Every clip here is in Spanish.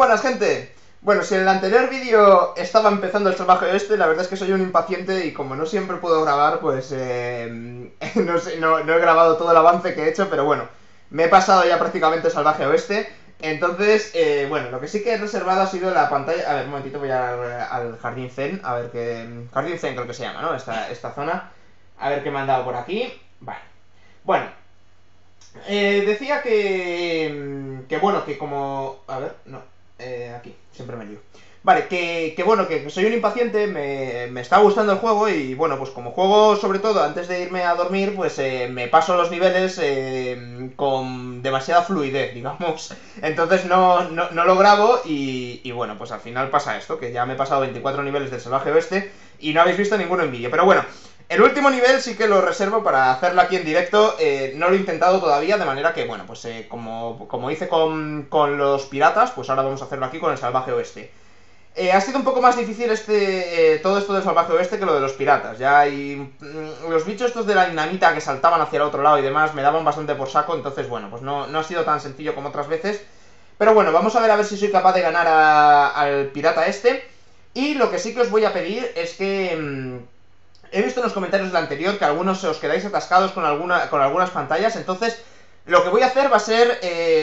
Buenas, gente. Bueno, si en el anterior vídeo estaba empezando el salvaje oeste, la verdad es que soy un impaciente y como no siempre puedo grabar, pues no, no he grabado todo el avance que he hecho, pero bueno, me he pasado ya prácticamente el salvaje oeste. Entonces, bueno, lo que sí que he reservado ha sido la pantalla. A ver, un momentito, voy al Jardín Zen, a ver qué. Jardín Zen creo que se llama, ¿no? Esta zona. A ver qué me han dado por aquí. Vale. Bueno, decía que bueno, que como... A ver, no. Aquí, siempre me lío. Vale, que bueno, que soy un impaciente, me está gustando el juego y bueno, pues como juego sobre todo antes de irme a dormir, pues me paso los niveles con demasiada fluidez, digamos. Entonces no lo grabo y bueno, pues al final pasa esto, que ya me he pasado 24 niveles del salvaje oeste y no habéis visto ninguno en vídeo. Pero bueno, el último nivel sí que lo reservo para hacerlo aquí en directo, no lo he intentado todavía, de manera que, bueno, pues como hice con los piratas, pues ahora vamos a hacerlo aquí con el salvaje oeste. Ha sido un poco más difícil todo esto del salvaje oeste que lo de los piratas, ya, y los bichos estos de la dinamita que saltaban hacia el otro lado y demás me daban bastante por saco, entonces, bueno, pues no ha sido tan sencillo como otras veces. Pero bueno, vamos a ver si soy capaz de ganar al pirata este. Y lo que sí que os voy a pedir es que... he visto en los comentarios del anterior que algunos os quedáis atascados con algunas pantallas, entonces lo que voy a hacer va a ser...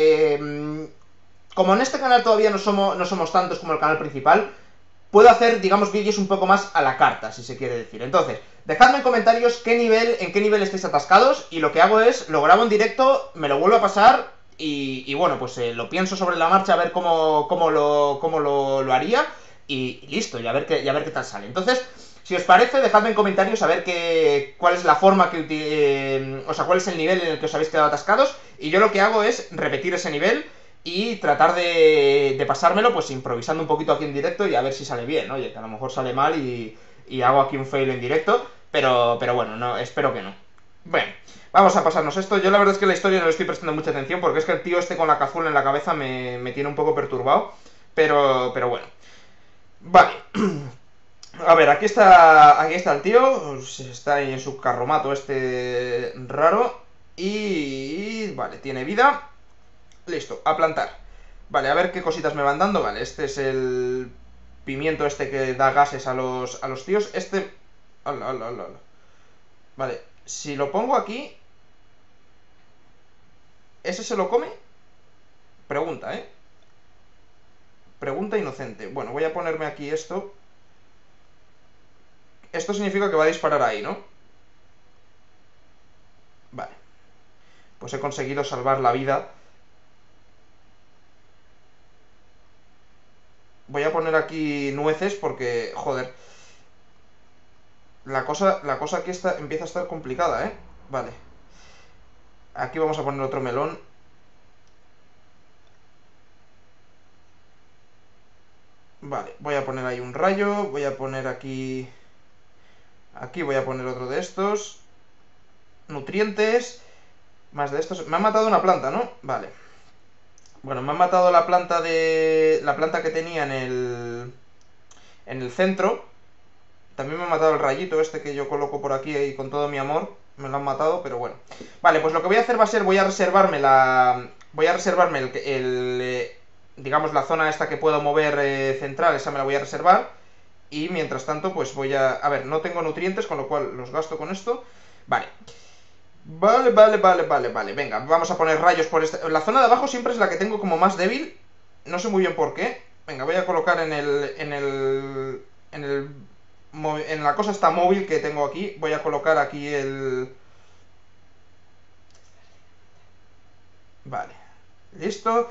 como en este canal todavía no somos tantos como el canal principal, puedo hacer, digamos, vídeos un poco más a la carta, si se quiere decir. Entonces, dejadme en comentarios en qué nivel estáis atascados, y lo que hago es, lo grabo en directo, me lo vuelvo a pasar, y bueno, pues lo pienso sobre la marcha a ver cómo lo haría, y listo, y a ver qué tal sale. Entonces, si os parece, dejadme en comentarios a ver cuál es la forma o sea, cuál es el nivel en el que os habéis quedado atascados, y yo lo que hago es repetir ese nivel y tratar de pasármelo, pues improvisando un poquito aquí en directo y a ver si sale bien. Oye, que a lo mejor sale mal y hago aquí un fail en directo, pero bueno, no, espero que no. Bueno, vamos a pasarnos esto. Yo la verdad es que la historia no le estoy prestando mucha atención porque es que el tío este con la cazuela en la cabeza me tiene un poco perturbado, pero bueno. Vale. A ver, aquí está el tío, pues está ahí en su carromato este raro y vale, tiene vida. Listo, a plantar. Vale, a ver qué cositas me van dando. Vale, este es el pimiento este que da gases a los tíos. Este... Hola, hola, hola, hola. Vale, si lo pongo aquí... ¿Ese se lo come? Pregunta, ¿eh? Pregunta inocente. Bueno, voy a ponerme aquí esto. Esto significa que va a disparar ahí, ¿no? Vale. Pues he conseguido salvar la vida. Voy a poner aquí nueces porque, joder, la cosa aquí empieza a estar complicada, ¿eh? Vale. Aquí vamos a poner otro melón. Vale, voy a poner ahí un rayo. Voy a poner aquí... Aquí voy a poner otro de estos. Nutrientes. Más de estos. Me han matado una planta, ¿no? Vale. Bueno, me han matado la planta que tenía en el centro. También me ha matado el rayito este que yo coloco por aquí y con todo mi amor. Me lo han matado, pero bueno. Vale, pues lo que voy a hacer va a ser, voy a reservarme digamos, la zona esta que puedo mover central, esa me la voy a reservar. Y mientras tanto, pues voy a ver, no tengo nutrientes, con lo cual los gasto con esto. Vale. Vale. Venga, vamos a poner rayos por esta... La zona de abajo siempre es la que tengo como más débil. No sé muy bien por qué. Venga, voy a colocar en la cosa esta móvil que tengo aquí, voy a colocar aquí Vale, listo.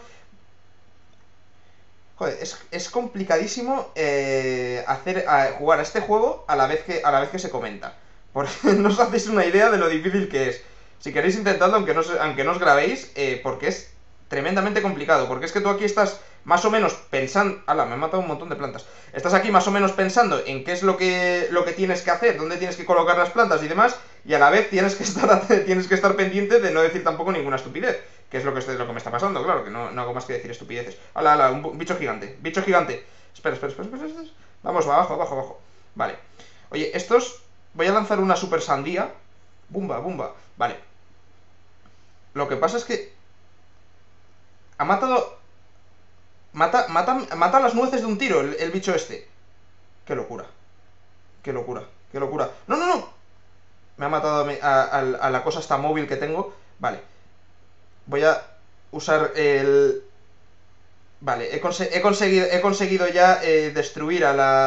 Joder, es complicadísimo jugar a este juego a la vez que se comenta. Porque no os hacéis una idea de lo difícil que es. Si queréis intentadlo, aunque no os grabéis, porque es tremendamente complicado. Porque es que tú aquí estás más o menos pensando... ¡Hala! Me han matado un montón de plantas. Estás aquí más o menos pensando en qué es lo que tienes que hacer, dónde tienes que colocar las plantas y demás, y a la vez tienes que estar pendiente de no decir tampoco ninguna estupidez. Que es lo que me está pasando, claro, que no hago más que decir estupideces. ¡Hala! Un bicho gigante. Bicho gigante. Espera. Vamos, abajo. Vale. Oye, estos... Voy a lanzar una super sandía. Bumba. Vale. Lo que pasa es que... Ha matado... Mata las nueces de un tiro, el bicho este. Qué locura. Qué locura. Qué locura. ¡No, no, no! Me ha matado a la cosa esta móvil que tengo. Vale. Voy a usar el... Vale, he conseguido ya destruir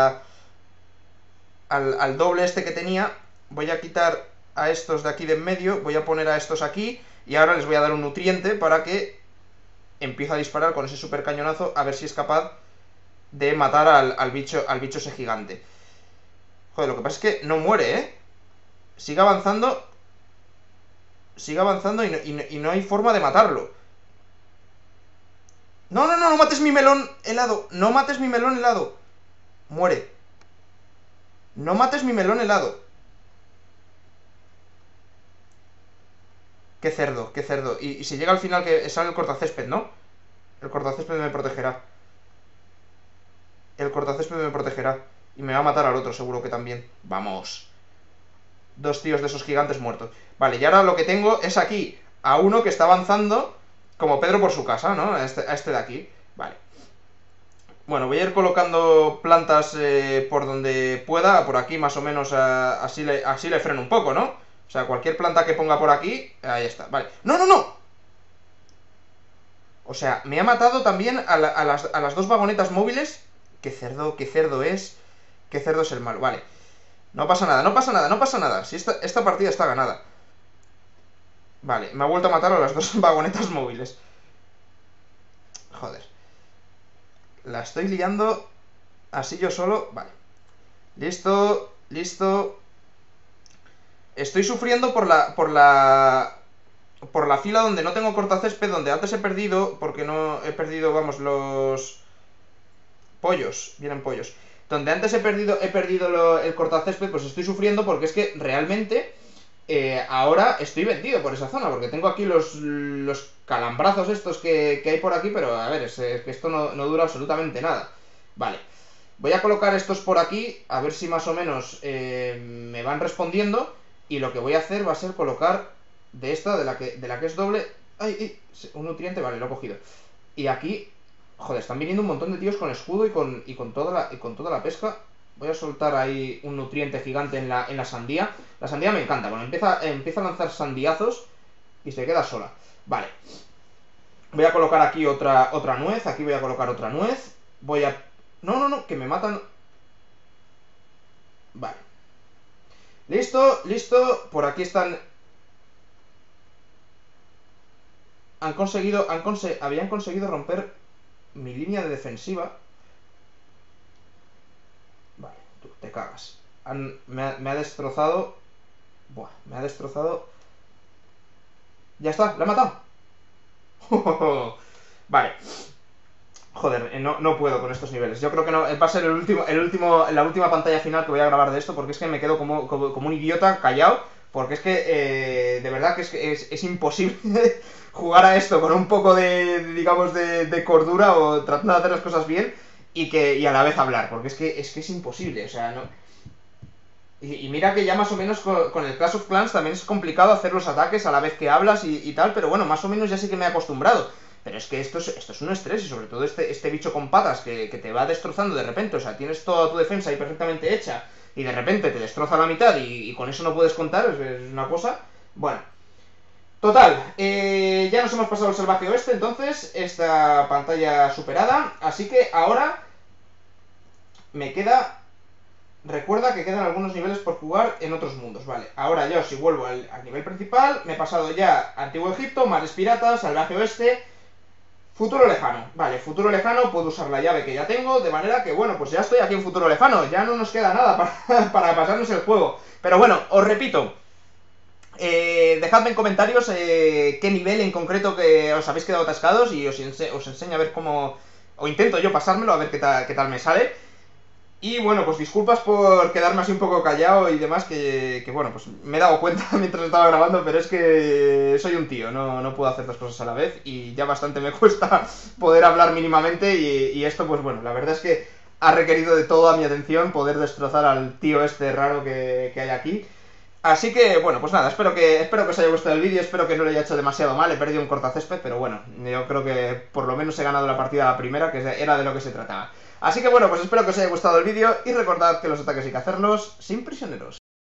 al doble este que tenía. Voy a quitar a estos de aquí de en medio. Voy a poner a estos aquí. Y ahora les voy a dar un nutriente para que empiece a disparar con ese super cañonazo. A ver si es capaz de matar al bicho ese gigante. Joder, lo que pasa es que no muere, ¿eh? Sigue avanzando. Sigue avanzando y no hay forma de matarlo. No, no, no, no mates mi melón helado. No mates mi melón helado. Muere. No mates mi melón helado. Qué cerdo, qué cerdo. Y si llega al final que sale el cortacésped, ¿no? El cortacésped me protegerá. El cortacésped me protegerá. Y me va a matar al otro, seguro que también. Vamos. Dos tíos de esos gigantes muertos. Vale, y ahora lo que tengo es aquí a uno que está avanzando como Pedro por su casa, ¿no? A este de aquí. Vale. Bueno, voy a ir colocando plantas por donde pueda. Por aquí más o menos así le freno un poco, ¿no? O sea, cualquier planta que ponga por aquí, ahí está. Vale. ¡No, no, no! O sea, me ha matado también a las dos vagonetas móviles. Qué cerdo es. Qué cerdo es el malo. Vale. No pasa nada, no pasa nada, no pasa nada. Si esta partida está ganada. Vale, me ha vuelto a matar a las dos vagonetas móviles. Joder. La estoy liando así yo solo. Vale. Listo, listo. Estoy sufriendo por la fila donde no tengo cortacésped, donde antes he perdido, porque no he perdido, vamos, los pollos, vienen pollos. Donde antes he perdido el cortacésped, pues estoy sufriendo porque es que realmente ahora estoy vendido por esa zona, porque tengo aquí los calambrazos estos que hay por aquí, pero a ver, es que esto no dura absolutamente nada. Vale, voy a colocar estos por aquí, a ver si más o menos me van respondiendo, y lo que voy a hacer va a ser colocar de esta, de la que es doble... ¡Ay, ay! Un nutriente, vale, lo he cogido. Y aquí... Joder, están viniendo un montón de tíos con escudo y con toda la pesca. Voy a soltar ahí un nutriente gigante en la sandía. La sandía me encanta. Bueno, empieza a lanzar sandiazos y se queda sola. Vale. Voy a colocar aquí otra nuez. Aquí voy a colocar otra nuez. Voy a... No, no, no, que me matan. Vale. Listo, listo. Por aquí están... Habían conseguido romper mi línea de defensiva. Vale, tú te cagas. Me ha destrozado. Buah, me ha destrozado. Ya está, la he matado. Vale. Joder, no puedo con estos niveles. Yo creo que no. Va a ser la última pantalla final que voy a grabar de esto, porque es que me quedo como un idiota callado. Porque es que, de verdad que es imposible jugar a esto con un poco digamos, de cordura o tratando de hacer las cosas bien y a la vez hablar. Porque es que es imposible, o sea, no... Y mira que ya más o menos con el Clash of Clans también es complicado hacer los ataques a la vez que hablas y tal, pero bueno, más o menos ya sí que me he acostumbrado. Pero es que esto es un estrés, y sobre todo este bicho con patas que te va destrozando de repente. O sea, tienes toda tu defensa ahí perfectamente hecha y de repente te destroza la mitad y con eso no puedes contar, es una cosa... Bueno, total, ya nos hemos pasado el salvaje oeste, entonces, esta pantalla superada. Así que ahora me queda... Recuerda que quedan algunos niveles por jugar en otros mundos, vale. Ahora yo, si vuelvo al nivel principal, me he pasado ya Antiguo Egipto, Mares Piratas, Salvaje Oeste, Futuro Lejano. Vale, Futuro Lejano, puedo usar la llave que ya tengo, de manera que, bueno, pues ya estoy aquí en Futuro Lejano. Ya no nos queda nada para pasarnos el juego. Pero bueno, os repito, dejadme en comentarios qué nivel en concreto que os habéis quedado atascados y os enseño a ver cómo... O intento yo pasármelo, a ver qué tal me sale. Y bueno, pues disculpas por quedarme así un poco callado y demás, que bueno, pues me he dado cuenta mientras estaba grabando, pero es que soy un tío, no puedo hacer las cosas a la vez y ya bastante me cuesta poder hablar mínimamente y esto, pues bueno, la verdad es que ha requerido de toda mi atención poder destrozar al tío este raro que hay aquí. Así que, bueno, pues nada, espero que os haya gustado el vídeo, espero que no lo haya hecho demasiado mal, he perdido un cortacésped, pero bueno, yo creo que por lo menos he ganado la partida a la primera, que era de lo que se trataba. Así que bueno, pues espero que os haya gustado el vídeo y recordad que los ataques hay que hacerlos sin prisioneros.